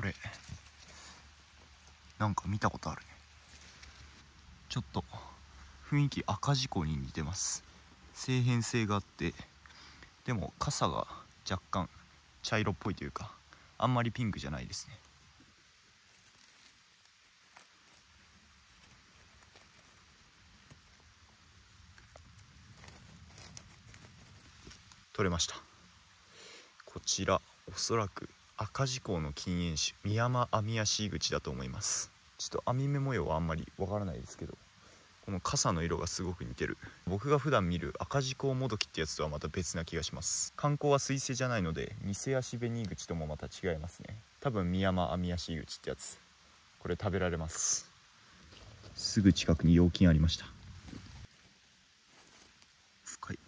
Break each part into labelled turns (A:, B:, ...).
A: れなんか見たことあるね。ちょっと雰囲気赤字湖に似てます。正変性があって、でも傘が若干茶色っぽいというか、あんまりピンクじゃないですね。取れました。こちらおそらく赤字港の禁煙種ミヤマアミヤシイグチだと思います。ちょっと網目模様はあんまりわからないですけど、この傘の色がすごく似てる。僕が普段見る赤字港モドキってやつとはまた別な気がします。観光は水生じゃないので、ニセアシベニイグチともまた違いますね。多分ミヤマアミヤシイグチってやつ、これ食べられます。すぐ近くに陽菌ありました。深い。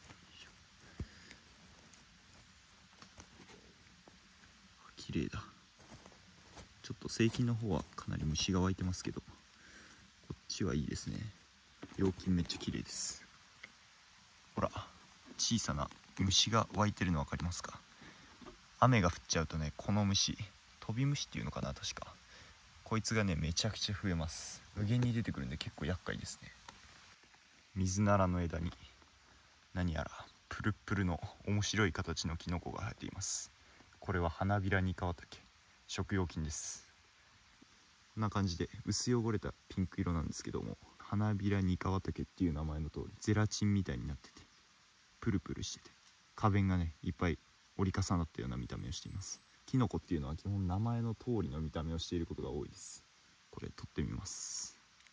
A: 綺麗だ。ちょっと製品の方はかなり虫が湧いてますけど、こっちはいいですね。陽菌めっちゃ綺麗です。ほら、小さな虫が湧いてるの分かりますか？雨が降っちゃうとね、この虫、飛び虫っていうのかな、確かこいつがねめちゃくちゃ増えます。無限に出てくるんで結構厄介ですね。ミズナラの枝に何やらプルプルの面白い形のキノコが生えています。これはハナビラニカワタケ、食用菌です。こんな感じで薄汚れたピンク色なんですけども、ハナビラニカワタケっていう名前の通りゼラチンみたいになってて、プルプルしてて、花弁がねいっぱい折り重なったような見た目をしています。キノコっていうのは基本名前の通りの見た目をしていることが多いです。これ取ってみます。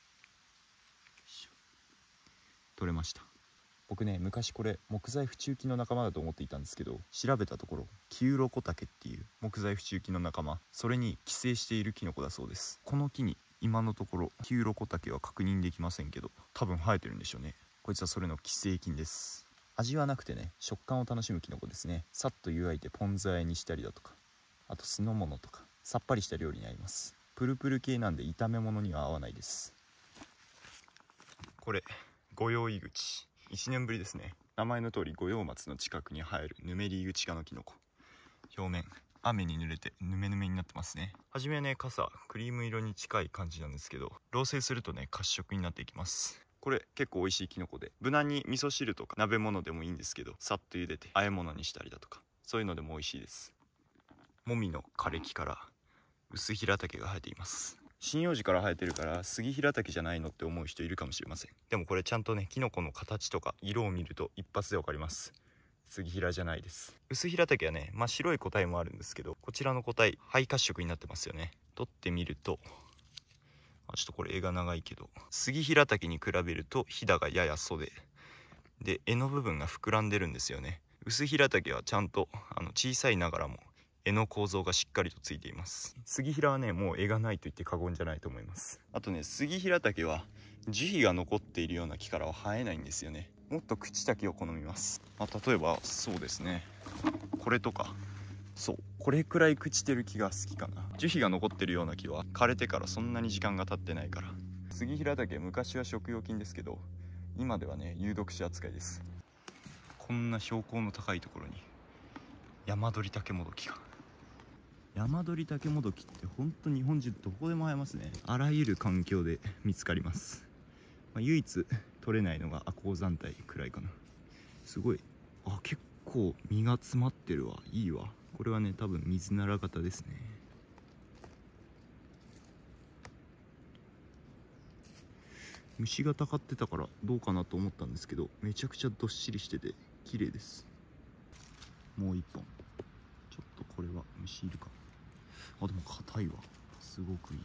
A: 取れました。僕ね昔これ木材不中菌の仲間だと思っていたんですけど、調べたところキウロコタケっていう木材不中菌の仲間、それに寄生しているキノコだそうです。この木に今のところキウロコタケは確認できませんけど、多分生えてるんでしょうね。こいつはそれの寄生菌です。味はなくてね、食感を楽しむキノコですね。さっと湯がいてポン酢和えにしたりだとか、あと酢の物とかさっぱりした料理に合います。プルプル系なんで炒め物には合わないです。これゴヨウイグチ、1年ぶりですね。名前の通り五葉松の近くに生えるヌメリイグチ科のキノコ。表面雨に濡れてヌメヌメになってますね。はじめね傘クリーム色に近い感じなんですけど、老成するとね褐色になっていきます。これ結構美味しいキノコで、無難に味噌汁とか鍋物でもいいんですけど、さっと茹でて和え物にしたりだとか、そういうのでも美味しいです。もみの枯れ木から薄平竹が生えています。針葉樹から生えてるから杉平竹じゃないのって思う人いるかもしれません。でもこれちゃんとねキノコの形とか色を見ると一発でわかります。杉平じゃないです。薄平竹はね白い個体もあるんですけど、こちらの個体灰褐色になってますよね。取ってみるとちょっとこれ絵が長いけど、杉平竹に比べるとひだがやや袖で、柄の部分が膨らんでるんですよね。薄平竹はちゃんと小さいながらも柄の構造がしっかりとついています。杉平はねもう柄がないと言って過言じゃないと思います。あとね杉平竹は樹皮が残っているような木からは生えないんですよね。もっと朽ちた木を好みます。例えばそうですね、これとか、そうこれくらい朽ちてる木が好きかな。樹皮が残ってるような木は枯れてからそんなに時間が経ってないから。杉平竹昔は食用菌ですけど、今ではね有毒種扱いです。こんな標高の高いところにヤマドリタケモドキが。ヤマドリタケモドキってほんと日本中どこでも生えますね。あらゆる環境で見つかります。唯一取れないのが亜高山帯くらいかな。すごい、結構実が詰まってるわ。いいわ。これはね多分ミズナラ型ですね。虫がたかってたからどうかなと思ったんですけど、めちゃくちゃどっしりしてて綺麗です。もう一本。ちょっとこれは虫いるか。でも硬いわ。すごくいい。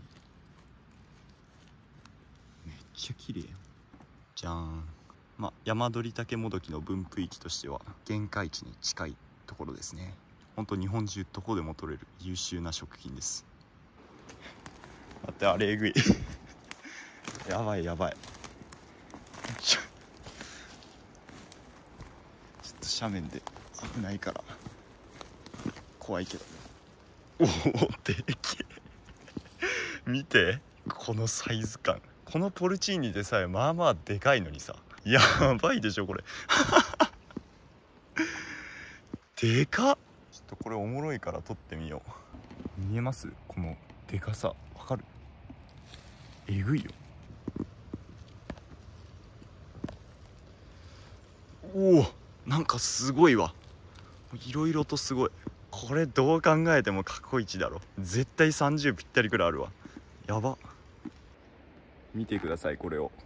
A: めっちゃ綺麗やん。じゃーん。ヤマドリタケモドキの分布域としては限界値に近いところですね。ほんと日本中どこでも取れる優秀な食品です。待って、あれえぐいやばいやばいちょっと斜面で危ないから怖いけど、おおでけえ見てこのサイズ感。このポルチーニでさえまあまあでかいのにさ、やばいでしょこれでかっ。ちょっとこれおもろいから撮ってみよう。見えます？このでかさわかる？えぐいよ。おお、なんかすごいわ。いろいろとすごい。これどう考えても過去一だろ。絶対30ぴったりくらいあるわ。やば。見てくださいこれを。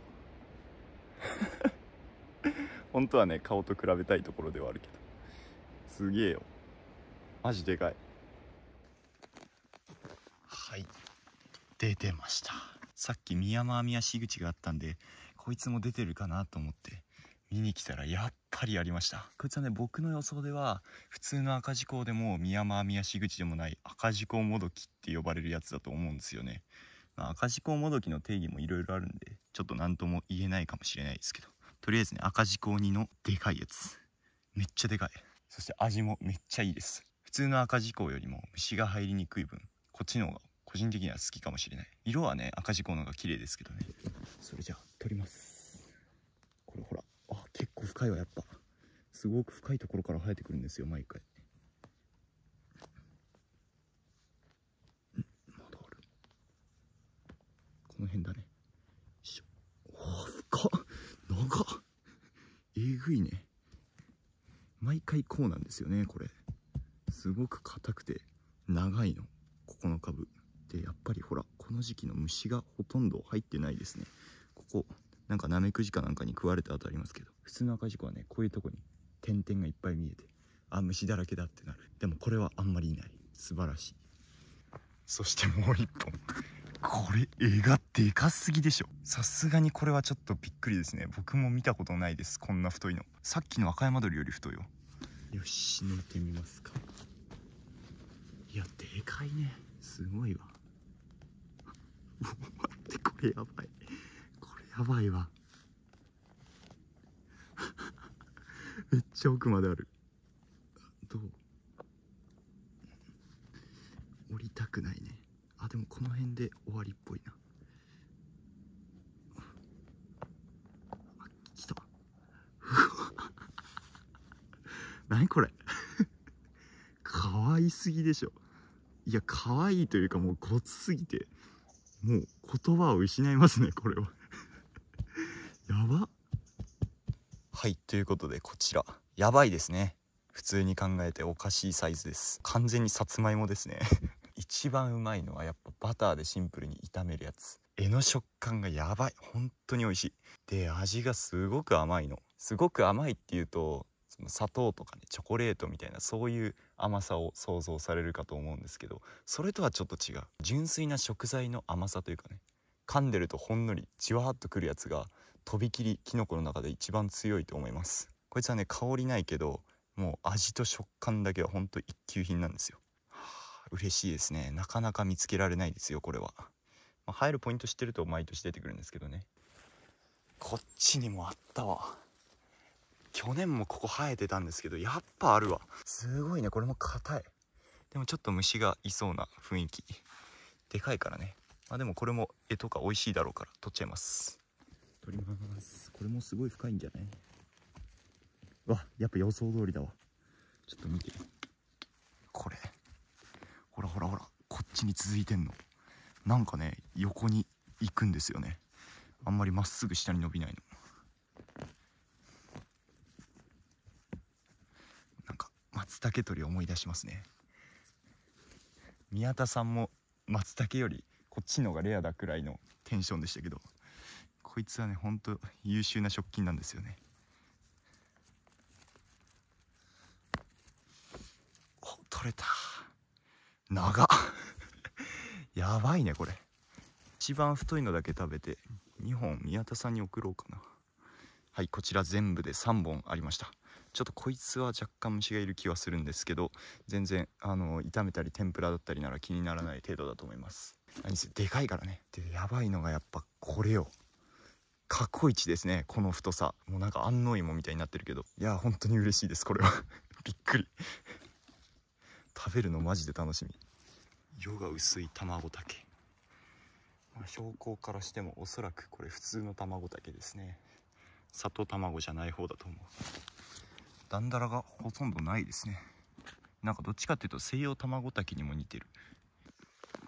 A: 本当はね顔と比べたいところではあるけど、すげえよ、マジでかい。はい、出てました。さっき宮間網足口があったんで、こいつも出てるかなと思って見に来たらやっぱりありました。こいつはね、僕の予想では普通の赤字港でも宮間網足口でもない赤字港もどきって呼ばれるやつだと思うんですよね。赤字港もどきの定義もいろいろあるんでちょっと何とも言えないかもしれないですけど、とりあえずね、赤字港2のでかいやつ、めっちゃでかい。そして味もめっちゃいいです。普通の赤字港よりも虫が入りにくい分、こっちの方が個人的には好きかもしれない。色はね赤字港の方が綺麗ですけどね。それじゃあ取ります。これほら、あ、結構深いわ。やっぱすごく深いところから生えてくるんですよ毎回。まだある。この辺だね。よいしょ。おー、深っ、長っ、えぐいね。毎回こうなんですよね。これすごく硬くて長いの、ここの株で。やっぱりほら、この時期の虫がほとんど入ってないですね。ここなんかナメクジかなんかに食われた跡ありますけど、普通の赤字湖はねこういうとこに点々がいっぱい見えて、あ、虫だらけだってなる。でもこれはあんまりいない。素晴らしい。そしてもう一本、これ絵がでかすぎでしょ。さすがにこれはちょっとびっくりですね。僕も見たことないです、こんな太いの。さっきの赤山鳥より太いよ。よし、抜いてみますか。いや、でかいね、すごいわ。待って、これやばい、これやばいわ。めっちゃ奥まである。どう、降りたくないね。あ、でもこの辺で終わりっぽいな。あ、来た。何これ。可愛すぎでしょ。いや、可愛いというかもうごつすぎてもう言葉を失いますねこれは。やば。はい、ということでこちらやばいですね。普通に考えておかしいサイズです。完全にさつまいもですね。一番うまいのはやっぱバターでシンプルに炒めるやつ。絵の食感がやばい、本当に美味しい。で、味がすごく甘いの。すごく甘いっていうとその砂糖とかねチョコレートみたいなそういう甘さを想像されるかと思うんですけど、それとはちょっと違う純粋な食材の甘さというかね、噛んでるとほんのりじわーっとくるやつがとびきりキノコの中で一番強いと思います。こいつはね香りないけどもう味と食感だけはほんと一級品なんですよ。嬉しいですね。なかなか見つけられないですよこれは。入るポイント知ってると毎年出てくるんですけどね。こっちにもあったわ。去年もここ生えてたんですけどやっぱあるわ。すごいね、これも硬い。でもちょっと虫がいそうな雰囲気。でかいからね。でもこれも絵とか美味しいだろうから取っちゃいます。取ります。これもすごい深いんじゃない？わ、やっぱ予想通りだわ。ちょっと見て、これほらほらほら、こっちに続いてんの。なんかね横に行くんですよね。あんまりまっすぐ下に伸びないの。なんか松茸取り思い出しますね。宮田さんも松茸よりこっちのがレアだくらいのテンションでしたけど、こいつはねほんと優秀な食菌なんですよね。お、取れた。長っ。やばいねこれ。一番太いのだけ食べて2本宮田さんに送ろうかな。はい、こちら全部で3本ありました。ちょっとこいつは若干虫がいる気はするんですけど、全然炒めたり天ぷらだったりなら気にならない程度だと思います。何せでかいからね。で、やばいのがやっぱこれよ。過去一ですねこの太さ。もうなんか安納芋みたいになってるけど、いや本当に嬉しいですこれは。びっくり。食べるのマジで楽しみ。色が薄い卵茸。標高からしてもおそらくこれ普通の卵茸ですね。里卵じゃない方だと思う。だんだらがほとんどないですね。なんかどっちかっていうと西洋卵茸にも似てる。こ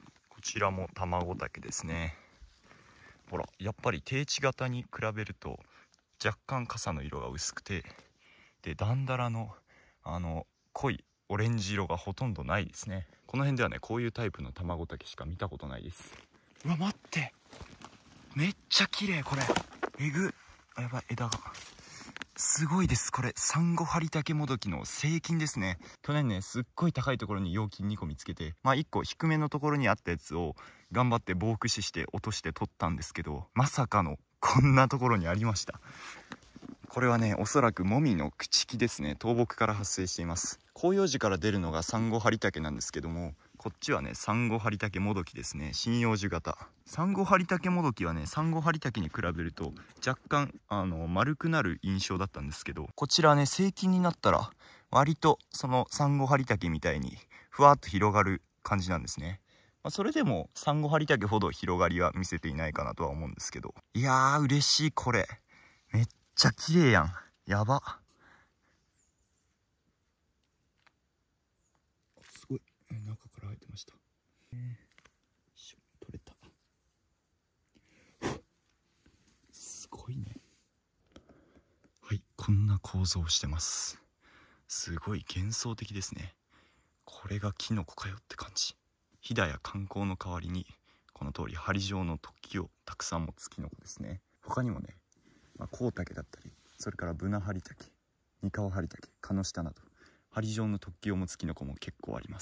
A: ちらも卵竹ですね。ほらやっぱり定置型に比べると若干傘の色が薄くて、でだんだらの濃いオレンジ色がほとんどないですね。この辺ではねこういうタイプの卵竹しか見たことないです。うわ待って、めっちゃ綺麗これ。えぐ、やばい、枝がすごいです。これサンゴハリタケモドキの成菌ですね。去年ねすっごい高いところに陽菌2個見つけて、1個低めのところにあったやつを頑張って棒駆使して落として取ったんですけど、まさかのこんなところにありました。これはねおそらくモミの朽ち木ですね。倒木から発生しています。広葉樹から出るのがサンゴハリタケなんですけども、こっちはねサンゴハリタケモドキですね。針葉樹型。サンゴハリタケモドキはねサンゴハリタケに比べると若干丸くなる印象だったんですけど、こちらはね成菌になったら割とそのサンゴハリタケみたいにふわっと広がる感じなんですね。それでもサンゴハリタケほど広がりは見せていないかなとは思うんですけど、いやー嬉しい。これめっちゃ綺麗やん。やば、すごい中から生えてました。取れた。すごいね。はい、こんな構造をしてます。すごい幻想的ですね。これがキノコかよって感じ。ヒダや観光の代わりにこの通り針状の突起をたくさん持つキノコですね。他にもね、コウタケだったり、それからブナハリタケ、ニカワハリタケ、カノシタなど針状の突起を持つキノコも結構あります。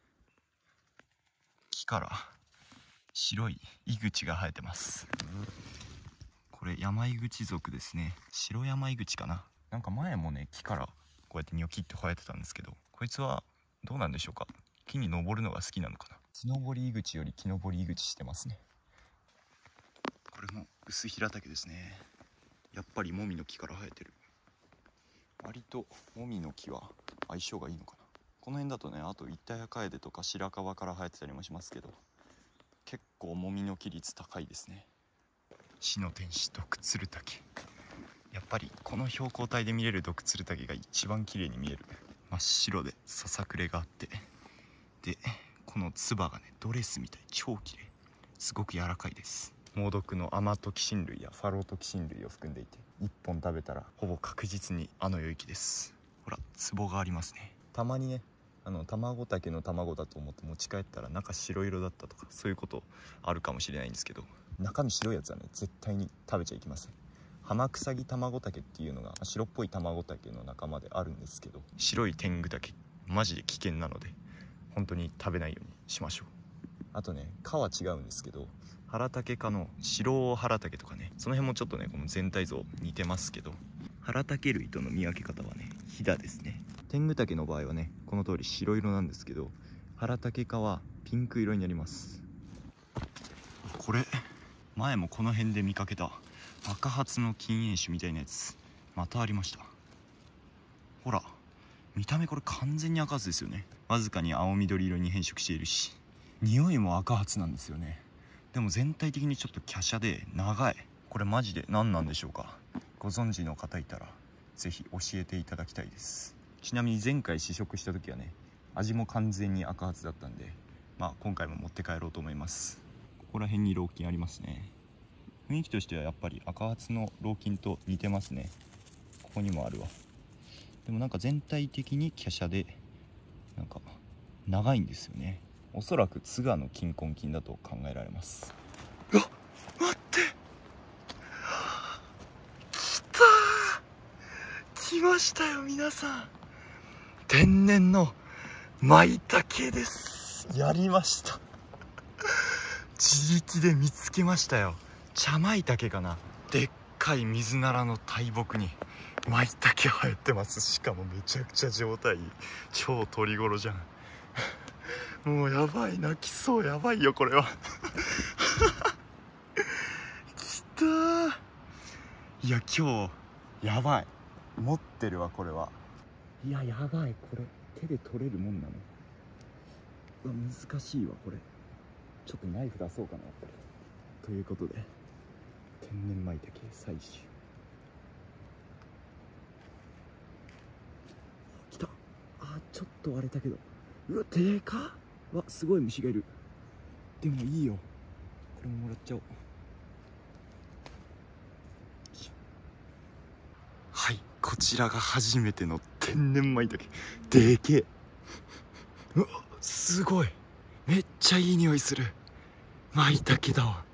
A: 木から白いイグチが生えてます。これヤマイグチ属ですね。白ヤマイグチかな。なんか前もね木からこうやってニョキって生えてたんですけど、こいつはどうなんでしょうか。木に登るのが好きなのかな。木登りイグチより木登りイグチしてますね。これも薄平竹ですね。やっぱりモミの木から生えてる。割とモミの木は相性がいいのかな。この辺だとね、あとイタヤカエデとか白樺から生えてたりもしますけど、結構モミの木率高いですね。死の天使ドクツルタケ、やっぱりこの標高帯で見れるドクツルタケが一番綺麗に見える。真っ白でささくれがあって、でこのつばがねドレスみたい、超綺麗。すごく柔らかいです。猛毒のアマトキシン類やファロートキシン類を含んでいて、1本食べたらほぼ確実にあの領域です。ほらツボがありますね。たまにね卵竹の卵だと思って持ち帰ったら中白色だったとか、そういうことあるかもしれないんですけど、中身白いやつはね絶対に食べちゃいけません。ハマクサギ卵竹っていうのが白っぽい卵竹の仲間であるんですけど、白い天狗竹マジで危険なので本当に食べないようにしましょう。あとね科は違うんですけど、ハラタケ科の白ハラタケとかね、その辺もちょっとねこの全体像似てますけど、ハラタケ類との見分け方はねヒダですね。天狗竹の場合はねこの通り白色なんですけど、ハラタケ科はピンク色になります。これ前もこの辺で見かけた赤髪の禁煙種みたいなやつまたありました。ほら見た目これ完全に赤髪ですよね。わずかに青緑色に変色しているし、匂いも赤髪なんですよね。でも全体的にちょっと華奢で長い。これマジで何なんでしょうか。ご存知の方いたら是非教えていただきたいです。ちなみに前回試食した時はね味も完全に赤髪だったんで、今回も持って帰ろうと思います。ここら辺に老菌ありますね。雰囲気としてはやっぱり赤髪の老菌と似てますね。ここにもあるわ。でもなんか全体的に華奢でなんか長いんですよね。おそらくツガの金根菌だと考えられます。うわ待って、来たー、来ましたよ皆さん。天然のマイタケです。やりました。自力で見つけましたよ。茶マイタケかな。でっかい水ならの大木にマイタケ生えてます。しかもめちゃくちゃ状態いい。超鳥頃じゃん。もうやばい、泣きそう、やばいよこれは。きたー。いや今日やばい、持ってるわこれは。いややばい、これ手で取れるもんなの。うわ難しいわこれ。ちょっとナイフ出そうかなやっぱり。ということで天然マイタケ採取。来た。ちょっと割れたけど、うわでかっ。わすごい虫がいる。 でもいいよ、これももらっちゃおう。はい、こちらが初めての天然舞茸。でけえ。うわ、すごい、めっちゃいい匂いする。舞茸だわ。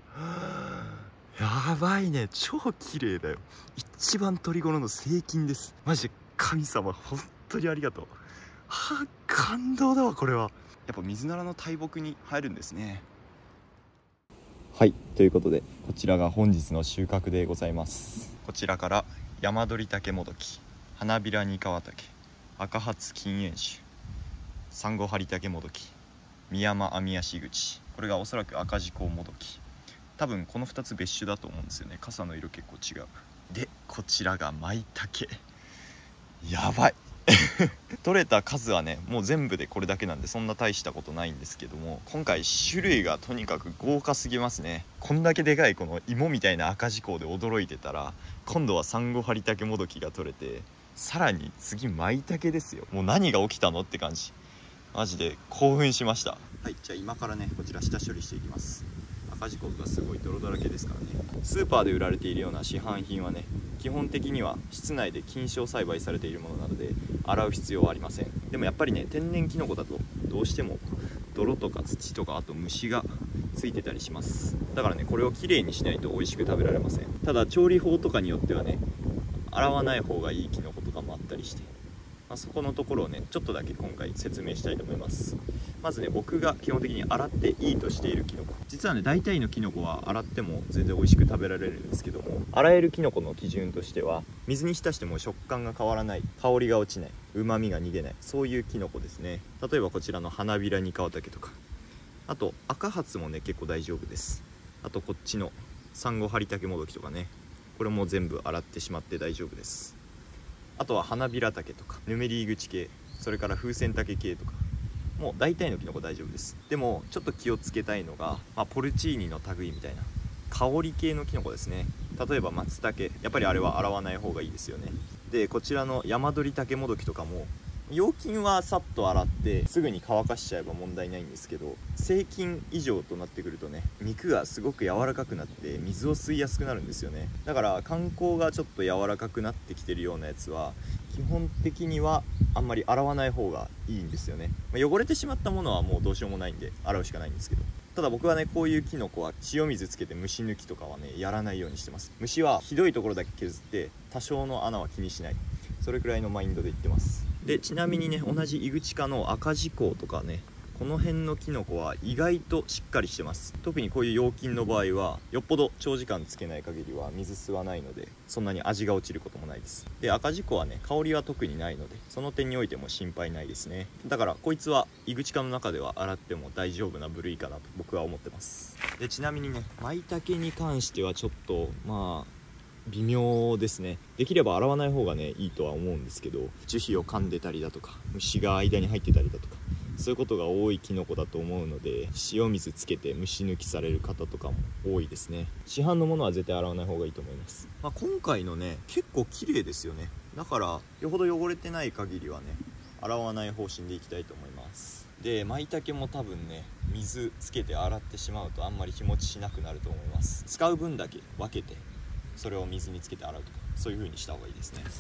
A: やばいね、超綺麗だよ。一番取り頃の成菌です。マジで神様本当にありがとう。はあ、感動だわこれは。やっぱ水ならの大木に入るんですね。はい、ということでこちらが本日の収穫でございます。こちらから山鳥竹もどき、花びらにかわ竹、赤髪金円種、サンゴハリタケもどき、ミヤマアミヤシグチ、これがおそらく赤字コウもどき。多分この2つ別種だと思うんですよね。傘の色結構違う。でこちらが舞茸。やばい取れた数はねもう全部でこれだけなんでそんな大したことないんですけども、今回種類がとにかく豪華すぎますね。こんだけでかいこの芋みたいな赤字コウで驚いてたら、今度はサンゴハリタケもどきが取れて、さらに次舞茸ですよ。もう何が起きたのって感じ。マジで興奮しました。はい、じゃあ今からねこちら下処理していきます。赤字穀がすごい泥だらけですからね。スーパーで売られているような市販品はね基本的には室内で菌床栽培されているものなので洗う必要はありません。でもやっぱりね天然キノコだとどうしても泥とか土とかあと虫がついてたりします。だからねこれをきれいにしないと美味しく食べられません。ただ調理法とかによってはね洗わない方がいいキノコとかもあったりして、そこのところをねちょっとだけ今回説明したいと思います。まずね僕が基本的に洗っていいとしているキノコ、実はね大体のキノコは洗っても全然美味しく食べられるんですけども、洗えるキノコの基準としては水に浸しても食感が変わらない、香りが落ちない、旨味が逃げない、そういうキノコですね。例えばこちらの花びらにかわ竹とか、あと赤髪もね結構大丈夫です。あとこっちのサンゴハリタケもどきとかね、これも全部洗ってしまって大丈夫です。あとは花びら竹とかヌメリー口系、それから風船竹系とかもう大体のキノコ大丈夫です。でもちょっと気をつけたいのが、ポルチーニの類みたいな香り系のキノコですね。例えば松茸、やっぱりあれは洗わない方がいいですよね。でこちらの山鳥竹もどきとかも葉菌はさっと洗ってすぐに乾かしちゃえば問題ないんですけど、成菌以上となってくるとね肉がすごく柔らかくなって水を吸いやすくなるんですよね。だから観光がちょっと柔らかくなってきてるようなやつは基本的にはあんまり洗わない方がいいんですよね。汚れてしまったものはもうどうしようもないんで洗うしかないんですけど、ただ僕はねこういうキノコは塩水つけて虫抜きとかはねやらないようにしてます。虫はひどいところだけ削って多少の穴は気にしない、それくらいのマインドで言ってます。でちなみにね同じ井口科の赤字コウとかね、この辺のキノコは意外としっかりしてます。特にこういう葉菌の場合はよっぽど長時間つけない限りは水吸わないのでそんなに味が落ちることもないです。で赤字コウはね香りは特にないのでその点においても心配ないですね。だからこいつは井口科の中では洗っても大丈夫な部類かなと僕は思ってます。でちなみにね舞茸に関してはちょっと微妙ですね。できれば洗わない方がねいいとは思うんですけど、樹皮を噛んでたりだとか虫が間に入ってたりだとかそういうことが多いキノコだと思うので、塩水つけて虫抜きされる方とかも多いですね。市販のものは絶対洗わない方がいいと思います。今回のね結構綺麗ですよね。だからよほど汚れてない限りはね洗わない方針でいきたいと思います。で舞茸も多分ね水つけて洗ってしまうとあんまり日持ちしなくなると思います。使う分だけ分けてそれを水につけて洗うとかそういう風にした方がいいですね。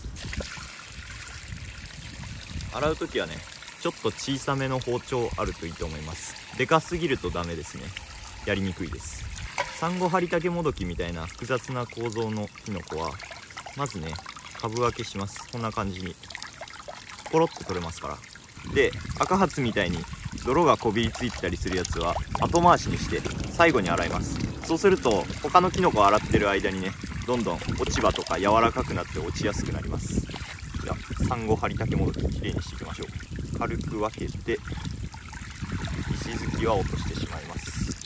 A: 洗う時はねちょっと小さめの包丁あるといいと思います。でかすぎるとダメですね、やりにくいです。サンゴハリタケもどきみたいな複雑な構造のキノコはまずね株分けします。こんな感じにポロッと取れますから。で赤髪みたいに泥がこびりついてたりするやつは後回しにして最後に洗います。そうすると他のキノコを洗ってる間にねどんどん落ち葉とか柔らかくなって落ちやすくなります。じゃあサンゴハリタケもどききれいにしていきましょう。軽く分けて石突きは落としてしまいます。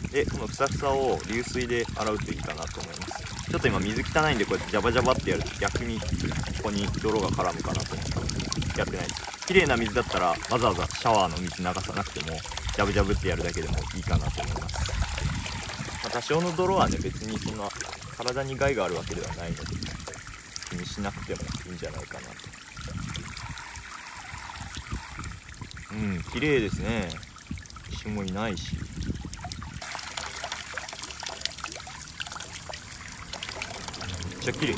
A: でこのふさふさを流水で洗うといいかなと思います。ちょっと今水汚いんでこうやってジャバジャバってやると逆にここに泥が絡むかなと思ってやってないです。綺麗な水だったらわざわざシャワーの水流さなくてもジャブジャブってやるだけでもいいかなと思います。多少の泥はね別にそんな体に害があるわけではないので気にしなくてもいいんじゃないかなと。綺麗ですね。虫もいないしちゃ綺麗。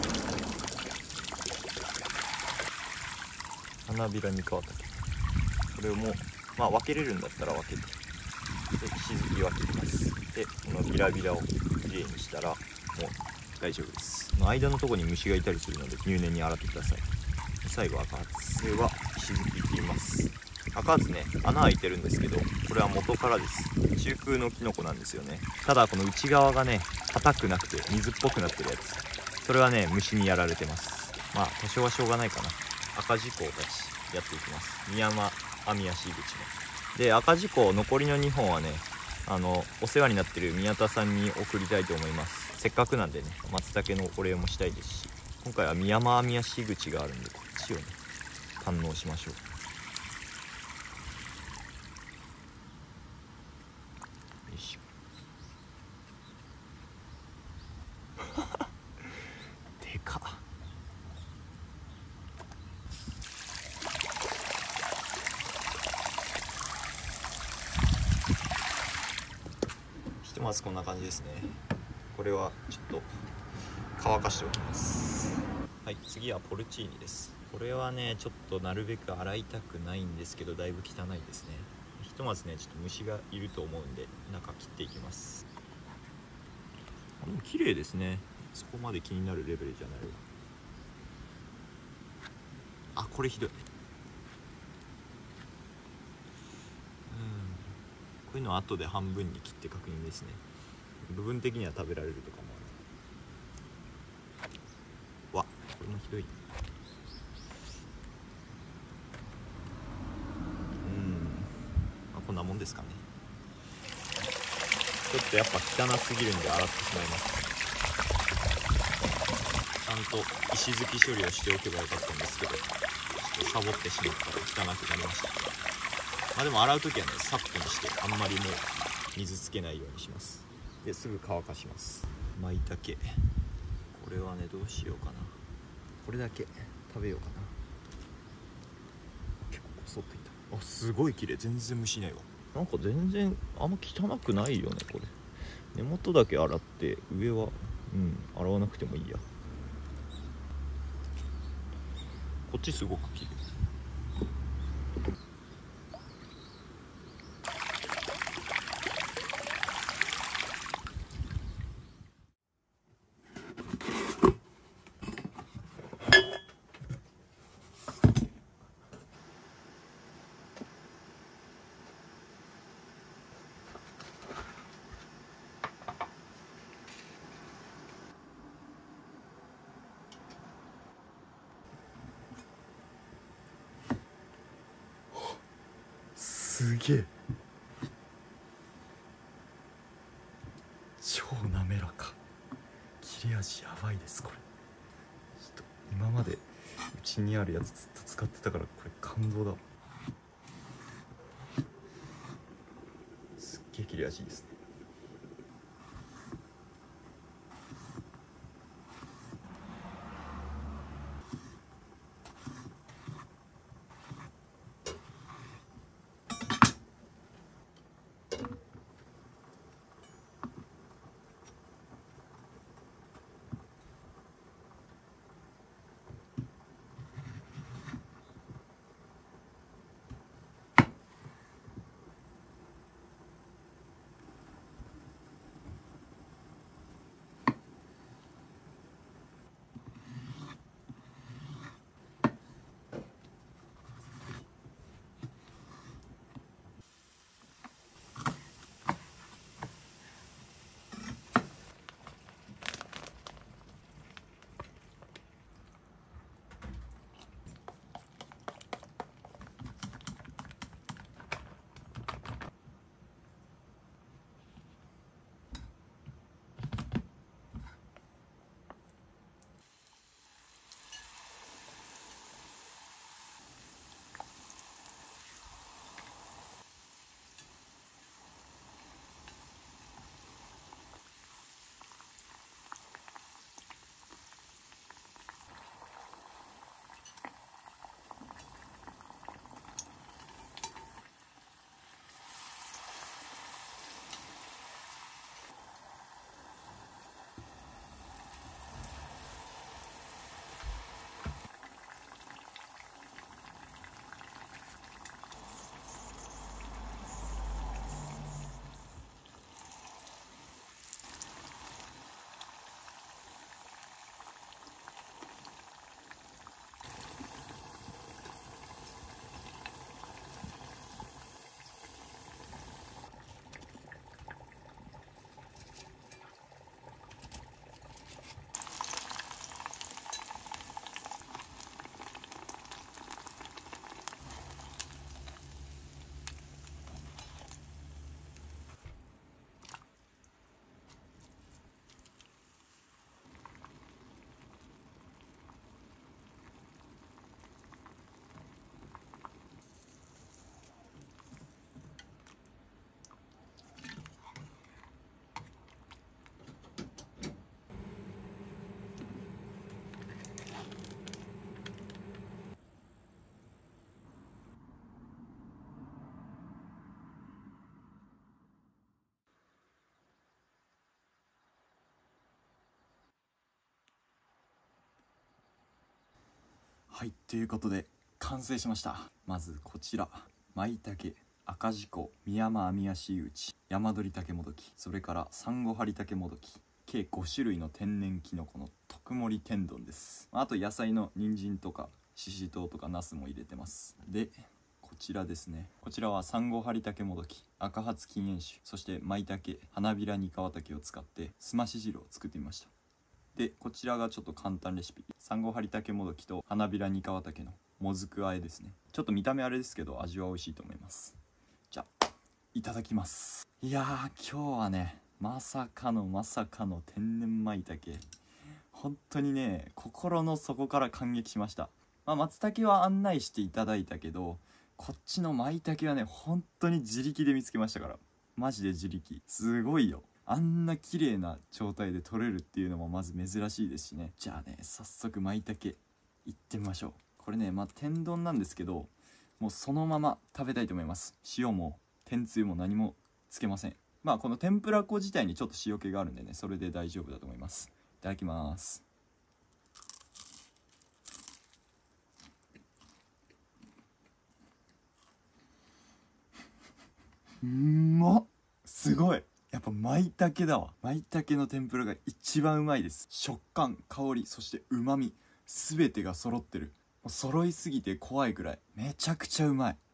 A: 花びらに変わった。これもまあ分けれるんだったら分けて、で石突き分けます。でこのビラビラをきれいにしたらもう大丈夫です。間のところに虫がいたりするので入念に洗ってください。最後赤発、これは石突きって言います。赤発ね、穴開いてるんですけど、これは元からです。中空のキノコなんですよね。ただこの内側がね硬くなくて水っぽくなってるやつ、それはね虫にやられてます。まあ多少はしょうがないかな。赤字口たちやっていきます。ミヤマアミヤシイグチもで、赤字口残りの2本はねお世話になってる宮田さんに送りたいと思います。せっかくなんでね松茸のお礼もしたいですし、今回はミヤマアミヤシイグチがあるんでこっちをね堪能しましょう。よいしょでかっ。ひとまずこんな感じですね。これはちょっと乾かしておきます。はい、次はポルチーニです。これはねちょっとなるべく洗いたくないんですけど、だいぶ汚いですね。ひとまずねちょっと虫がいると思うんで中切っていきます。でも綺麗ですね。そこまで気になるレベルじゃないわ。あ、これひどい。こういうのは後で半分に切って確認ですね。部分的には食べられるとかもある。わ、これもひどい。まあ、こんなもんですかね。ちょっとやっぱ汚すぎるんで洗ってしまいます。ちゃんと石突き処理をしておけばよかったんですけど、ちょっとサボってしまったら汚くなりました。まあでも洗う時はねサッとにしてあんまりもう水つけないようにします。ですぐ乾かします。舞茸、これはねどうしようかな。これだけ食べようかな。結構こそっといた。あ、すごい綺麗。全然虫いないわ。なんか全然あんま汚くないよねこれ。根元だけ洗って上は洗わなくてもいいや。こっちすごく綺麗。すげえ、超滑らか。切れ味やばいですこれ。ちょっと今までうちにあるやつずっと使ってたからこれ感動だ。すっげえ切れ味いいですね。 はい、ということで完成しました。まずこちら、舞茸、赤字湖、ミヤマアミヤシイウチ、ヤマドリタケモドキ、それからサンゴハリタケモドキ、計5種類の天然キノコの特盛り天丼です。あと野菜の人参とかししとうとかナスも入れてます。でこちらですね、こちらはサンゴハリタケモドキ、赤発禁煙酒、そして舞茸、花びらにかわたけを使ってすまし汁を作ってみました。でこちらがちょっと簡単レシピ、サンゴハリタケモドキと花びらにかわたけのもずくあえですね。ちょっと見た目あれですけど味は美味しいと思います。じゃあいただきます。いやー、今日はね、まさかの天然舞茸、本当にね、心の底から感激しました。松茸は案内していただいたけど、こっちの舞茸はね、本当に自力で見つけましたから。マジで自力すごいよ。あんな綺麗な状態で取れるっていうのもまず珍しいですしね。じゃあね、早速舞茸いってみましょう。これね、天丼なんですけど、もうそのまま食べたいと思います。塩も天つゆも何もつけません。この天ぷら粉自体にちょっと塩気があるんでね、それで大丈夫だと思います。いただきます。すごい、やっぱ舞茸だわ。舞茸の天ぷらが一番うまいです。食感、香り、そして旨味、全てが揃ってる。もう揃いすぎて怖いくらいめちゃくちゃうまい。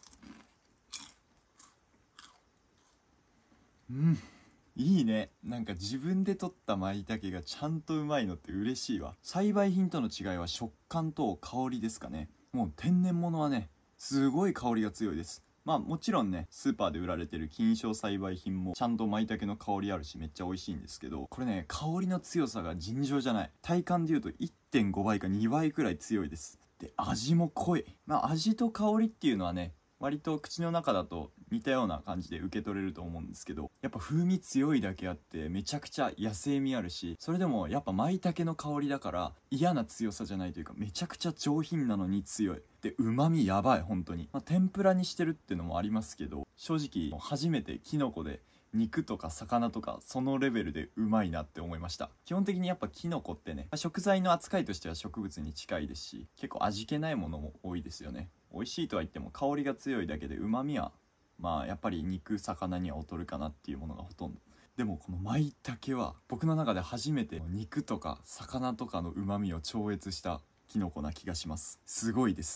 A: いいね。なんか自分で取った舞茸がちゃんとうまいのって嬉しいわ。栽培品との違いは食感と香りですかね。もう天然物はね、すごい香りが強いです。もちろんね、スーパーで売られてる菌床栽培品もちゃんと舞茸の香りあるしめっちゃ美味しいんですけど、これね、香りの強さが尋常じゃない。体感で言うと 1.5 倍か2倍くらい強いです。で、味も濃い。味と香りっていうのはね、割と口の中だと似たような感じで受け取れると思うんですけど、やっぱ風味強いだけあってめちゃくちゃ野生味あるし、それでもやっぱ舞茸の香りだから嫌な強さじゃないというか、めちゃくちゃ上品なのに強い。で、旨味やばい、本当に。天ぷらにしてるってのもありますけど、正直初めてキノコで肉とか魚とかそのレベルでうまいなって思いました。基本的にやっぱキノコってね、食材の扱いとしては植物に近いですし、結構味気ないものも多いですよね。美味しいとは言っても香りが強いだけで旨味はやっぱり肉魚には劣るかなっていうものがほとんど。でもこの舞茸は僕の中で初めて肉とか魚とかの旨味を超越したキノコな気がします。すごいです。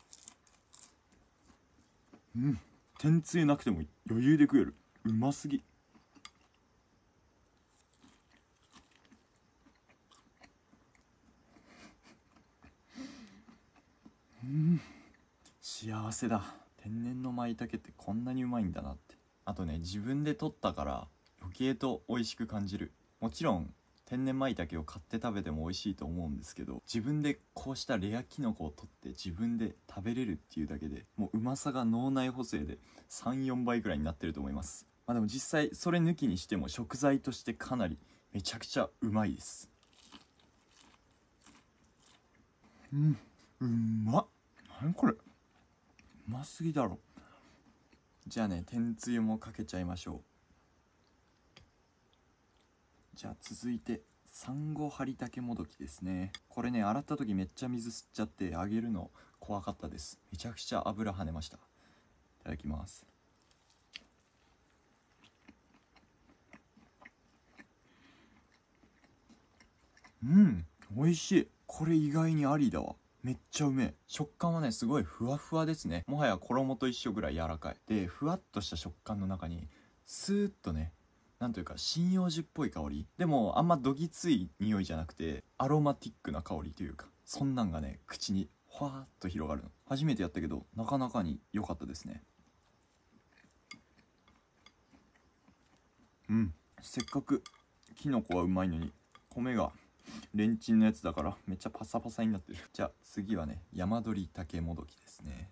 A: 天つゆなくても余裕で食える。うますぎ。幸せだ。天然の舞茸ってこんなにうまいんだなって。あとね、自分で取ったから余計と美味しく感じる。もちろん天然舞茸を買って食べても美味しいと思うんですけど、自分でこうしたレアキノコを取って自分で食べれるっていうだけでもううまさが脳内補正で 3,4 倍くらいになってると思います。でも実際それ抜きにしても食材としてかなりめちゃくちゃうまいです。うまっ。何これ、うますぎだろ。じゃあね、天つゆもかけちゃいましょう。じゃあ続いてサンゴハリタケモドキですね。これね、洗った時めっちゃ水吸っちゃって揚げるの怖かったです。めちゃくちゃ油跳ねました。いただきます。美味しい。これ意外にありだわ。めっちゃうめえ。食感はね、すごいふわふわですね。もはや衣と一緒ぐらい柔らかい。で、ふわっとした食感の中にスーッとね、なんというか針葉樹っぽい香りでもあんまどぎつい匂いじゃなくてアロマティックな香りというか、そんなんがね口にふわーっと広がるの。初めてやったけどなかなかに良かったですね。せっかくキノコはうまいのに米がレンチンのやつだからめっちゃパサパサになってる。じゃあ次はね、ヤマドリタケモドキですね。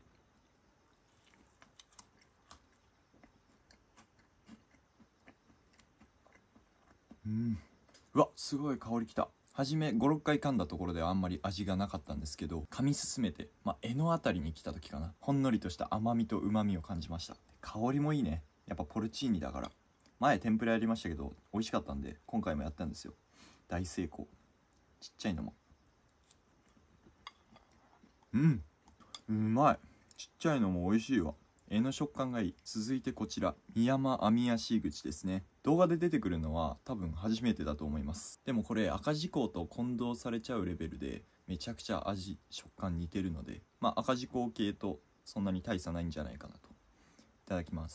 A: うわ、すごい香りきた。初め56回噛んだところではあんまり味がなかったんですけど、噛み進めて柄のあたりに来た時かな、ほんのりとした甘みと旨みを感じました。香りもいいね。やっぱポルチーニだから。前天ぷらやりましたけど美味しかったんで今回もやったんですよ。大成功。ちっちゃいのも。 うん、うまい。ちっちゃいのも美味しいわ。柄の食感がいい。続いてこちら、ミヤマアミヤシイグチですね。動画で出てくるのは多分初めてだと思います。でもこれ赤字港と混同されちゃうレベルで、めちゃくちゃ味食感似てるので、まあ赤字港系とそんなに大差ないんじゃないかなと。いただきます。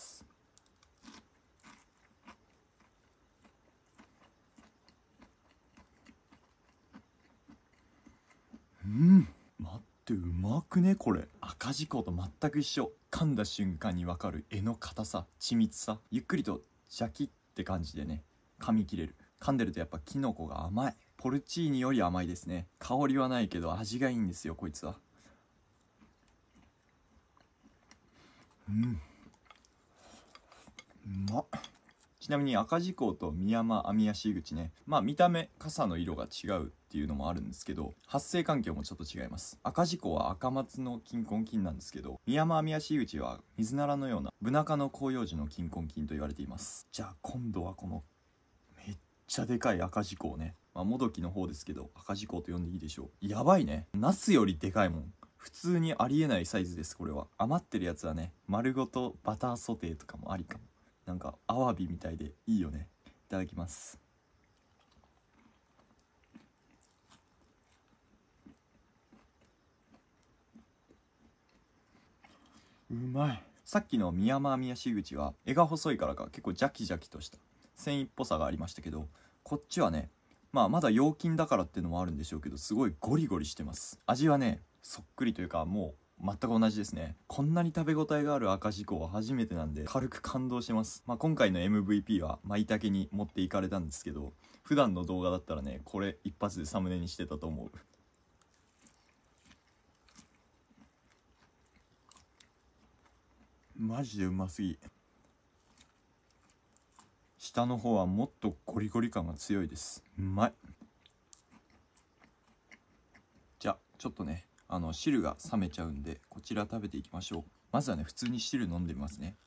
A: うん、待って、うまくねこれ。赤字港と全く一緒。噛んだ瞬間に分かる柄の硬さ、緻密さ、ゆっくりとジャキって感じでね、噛み切れる。噛んでるとやっぱキノコが甘い。ポルチーニより甘いですね。香りはないけど味がいいんですよこいつは。うん、うまっ。ちなみに赤字港とミヤマアミヤシイグチね、まあ見た目傘の色が違うっていうのもあるんですけど、発生環境もちょっと違います。赤字港は赤松の金婚金なんですけど、ミヤマアミヤシイグチは水ならのようなブナ科の広葉樹の金婚金と言われています。じゃあ今度はこのめっちゃでかい赤字港ね、まあもどきの方ですけど赤字港と呼んでいいでしょう。やばいね、ナスよりでかいもん。普通にありえないサイズです。これは余ってるやつはね、丸ごとバターソテーとかもありかも。なんかアワビみたいでいいよね。いただきます。うまい。さっきのミヤマアミヤシイグチは柄が細いからか結構ジャキジャキとした繊維っぽさがありましたけど、こっちはね、まあまだ陽金だからっていうのもあるんでしょうけど、すごいゴリゴリしてます。味はねそっくりというかもう全く同じですね。こんなに食べ応えがある赤字港は初めてなんで軽く感動してます。まあ今回の MVP は舞茸に持っていかれたんですけど、普段の動画だったらねこれ一発でサムネにしてたと思う。マジでうますぎ。下の方はもっとゴリゴリ感が強いです。うまい。じゃあちょっとね汁が冷めちゃうんでこちら食べていきましょう。まずはね普通に汁飲んでみますね。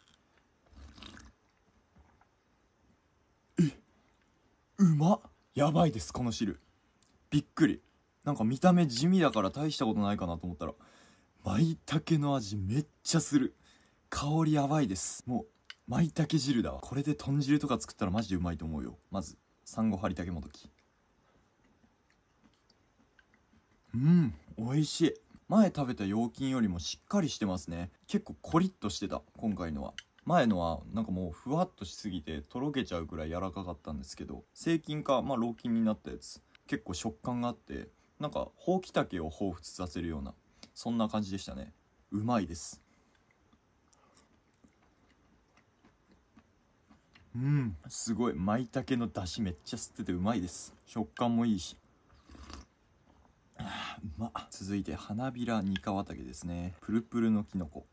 A: うまっ。やばいですこの汁。びっくり。なんか見た目地味だから大したことないかなと思ったら舞茸の味めっちゃする。香りやばいです。もう舞茸汁だわ。これで豚汁とか作ったらマジでうまいと思うよ。まず産後張り茸もどき。うん、美味しい。前食べた陽菌よりもしっかりしてますね。結構コリッとしてた今回のは。前のはなんかもうふわっとしすぎてとろけちゃうくらい柔らかかったんですけど、成菌かまあ老菌になったやつ結構食感があって、なんかほうきたけを彷彿させるようなそんな感じでしたね。うまいです。うん、すごい。舞茸の出汁めっちゃ吸っててうまいです。食感もいいし。うまっ。続いて花びらにかわたけですね。プルプルのきのこ。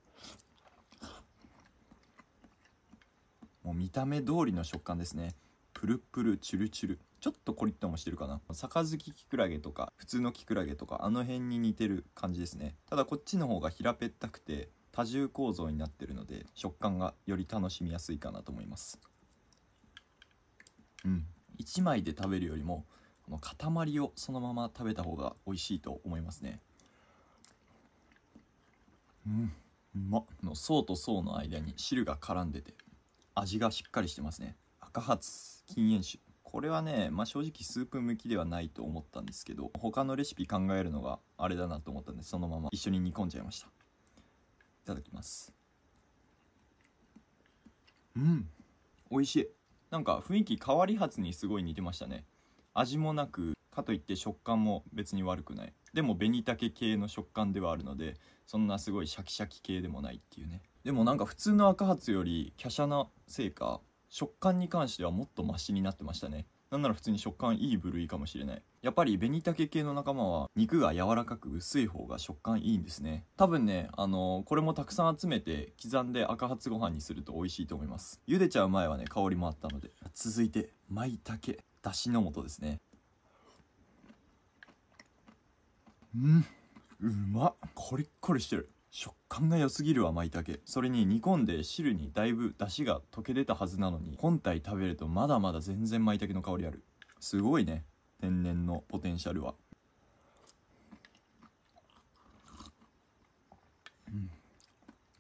A: もう見た目通りの食感ですね。プルプルチュルチュル。ちょっとコリッともしてるかな。杯きくらげとか普通のきくらげとかあの辺に似てる感じですね。ただこっちの方が平べったくて多重構造になってるので食感がより楽しみやすいかなと思います。うん、1枚で食べるよりもこの塊をそのまま食べた方が美味しいと思いますね。うん、うまっ。の層と層の間に汁が絡んでて味がしっかりしてますね。赤発禁煙酒。これはね、まあ、正直スープ向きではないと思ったんですけど、他のレシピ考えるのがあれだなと思ったんでそのまま一緒に煮込んじゃいました。いただきます。うん、美味しい。なんか雰囲気変わり発にすごい似てましたね。味もなくかといって食感も別に悪くない。でも紅茸系の食感ではあるのでそんなすごいシャキシャキ系でもないっていうね。でもなんか普通の赤発より華奢なせいか食感に関してはもっとマシになってましたね。なんなら普通に食感いい部類かもしれない。やっぱり紅茸系の仲間は肉が柔らかく薄い方が食感いいんですね。多分ねこれもたくさん集めて刻んで赤発ご飯にすると美味しいと思います。茹でちゃう前はね香りもあったので。続いて舞茸だしの素ですね。うん、うまっ。コリッコリしてる。食感が良すぎるわ舞茸。それに煮込んで汁にだいぶ出汁が溶け出たはずなのに本体食べるとまだまだ全然舞茸の香りある。すごいね天然のポテンシャルは。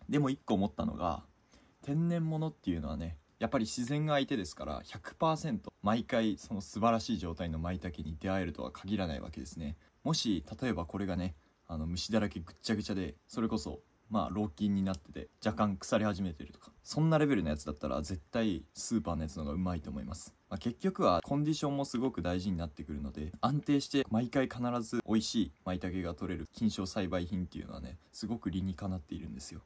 A: でも一個思ったのが、天然物っていうのはね、やっぱり自然が相手ですから、 100% 毎回その素晴らしい状態の舞茸に出会えるとは限らないわけですね。もし例えばこれがね、虫だらけぐっちゃぐちゃで、それこそ老菌になってて若干腐り始めてるとか、そんなレベルのやつだったら絶対スーパーのやつの方がうまいと思います。結局はコンディションもすごく大事になってくるので、安定して毎回必ず美味しい舞茸が取れる菌床栽培品っていうのはね、すごく理にかなっているんですよ。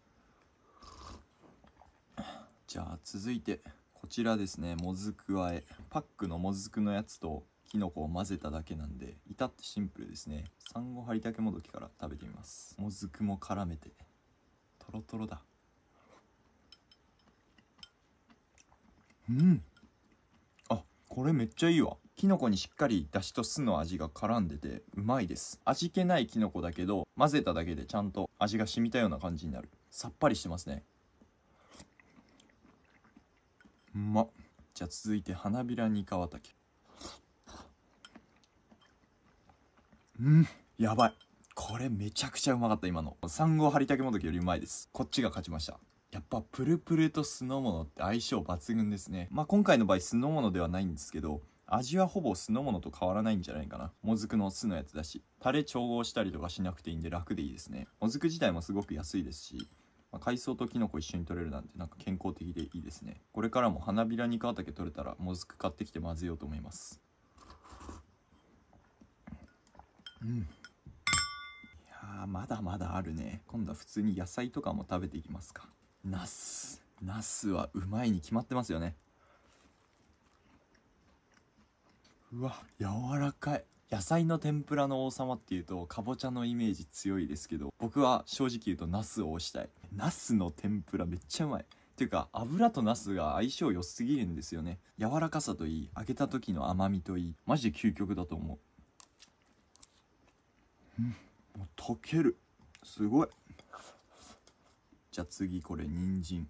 A: じゃあ続いてこちらですね、もずく和え。パックのもずくのやつときのこを混ぜただけなんで、至ってシンプルですね。産後張りたけもどきから食べてみます。もずくも絡めてトロトロだ。これめっちゃいいわ。きのこにしっかりだしと酢の味が絡んでてうまいです。味気ないきのこだけど、混ぜただけでちゃんと味が染みたような感じになる。さっぱりしてますね。うまっ。じゃあ続いて花びらにかわたけ。やばい。これめちゃくちゃうまかった。今の産後張りたけもどきよりうまいです。こっちが勝ちました。やっぱプルプルと酢の物って相性抜群ですね。今回の場合酢の物ではないんですけど、味はほぼ酢の物と変わらないんじゃないかな。もずくの酢のやつだし、タレ調合したりとかしなくていいんで楽でいいですね。もずく自体もすごく安いですし、海藻とキノコ一緒に取れるなんてなんか健康的でいいですね。これからも花びらにかわたけ取れたらもずく買ってきて混ぜようと思います。いやー、まだまだあるね。今度は普通に野菜とかも食べていきますか。ナスはうまいに決まってますよね。うわ、柔らかい。野菜の天ぷらの王様っていうとかぼちゃのイメージ強いですけど、僕は正直言うとナスを推したい。ナスの天ぷらめっちゃうまい。っていうか油とナスが相性良すぎるんですよね。柔らかさといい、揚げた時の甘みといい、マジで究極だと思う。もう溶ける。すごい。じゃあ次これ人参。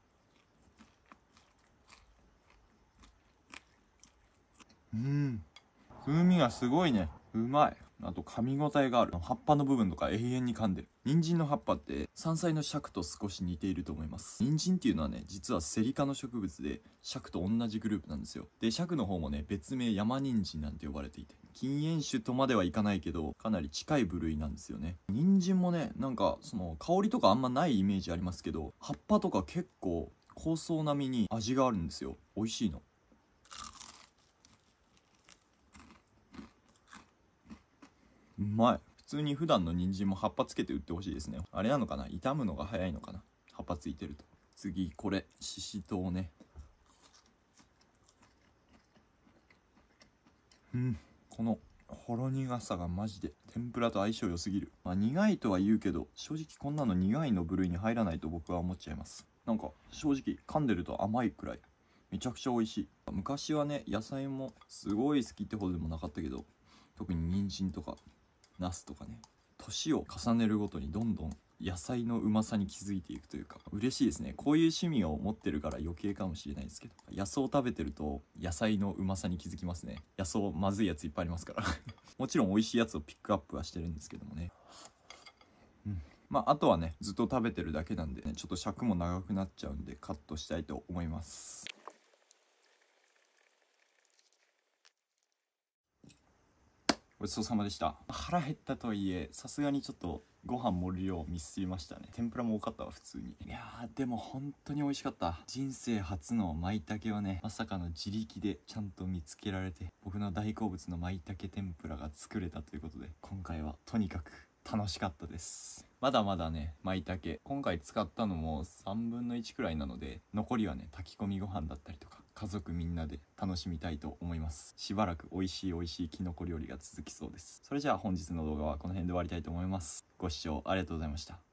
A: 風味がすごいね。うまい。あと噛み応えがある。葉っぱの部分とか永遠に噛んでる。人参の葉っぱって山菜の芍と少し似ていると思います。人参っていうのはね、実はセリ科の植物で芍と同じグループなんですよ。で芍の方もね、別名山人参なんて呼ばれていて、禁煙種とまではいかないけどかなり近い部類なんですよね。人参もね、なんかその香りとかあんまないイメージありますけど、葉っぱとか結構香草並みに味があるんですよ。美味しいの。うまい。普通に普段の人参も葉っぱつけて売ってほしいですね。あれなのかな、傷むのが早いのかな、葉っぱついてると。次これししとうね。このほろ苦さがマジで天ぷらと相性良すぎる。苦いとは言うけど、正直こんなの苦いの部類に入らないと僕は思っちゃいます。なんか正直噛んでると甘いくらいめちゃくちゃ美味しい。昔はね、野菜もすごい好きってほどでもなかったけど、特に人参とかナスとかね、年を重ねるごとにどんどん野菜のうまさに気づいていくというか、嬉しいですね。こういう趣味を持ってるから余計かもしれないですけど、野草を食べてると野菜のうまさに気づきますね。野草まずいやついっぱいありますからもちろん美味しいやつをピックアップはしてるんですけどもね。あとはね、ずっと食べてるだけなんでね、ちょっと尺も長くなっちゃうんでカットしたいと思います。ごちそうさまでした。腹減ったとはいえ、さすがにちょっとご飯盛る量をミスりましたね。天ぷらも多かったわ、普通に。いやー、でも本当に美味しかった。人生初の舞茸はね、まさかの自力でちゃんと見つけられて、僕の大好物の舞茸天ぷらが作れたということで、今回はとにかく楽しかったです。まだまだね、舞茸今回使ったのも3分の1くらいなので、残りはね、炊き込みご飯だったりとか家族みんなで楽しみたいと思います。しばらく美味しいきのこ料理が続きそうです。それじゃあ本日の動画はこの辺で終わりたいと思います。ご視聴ありがとうございました。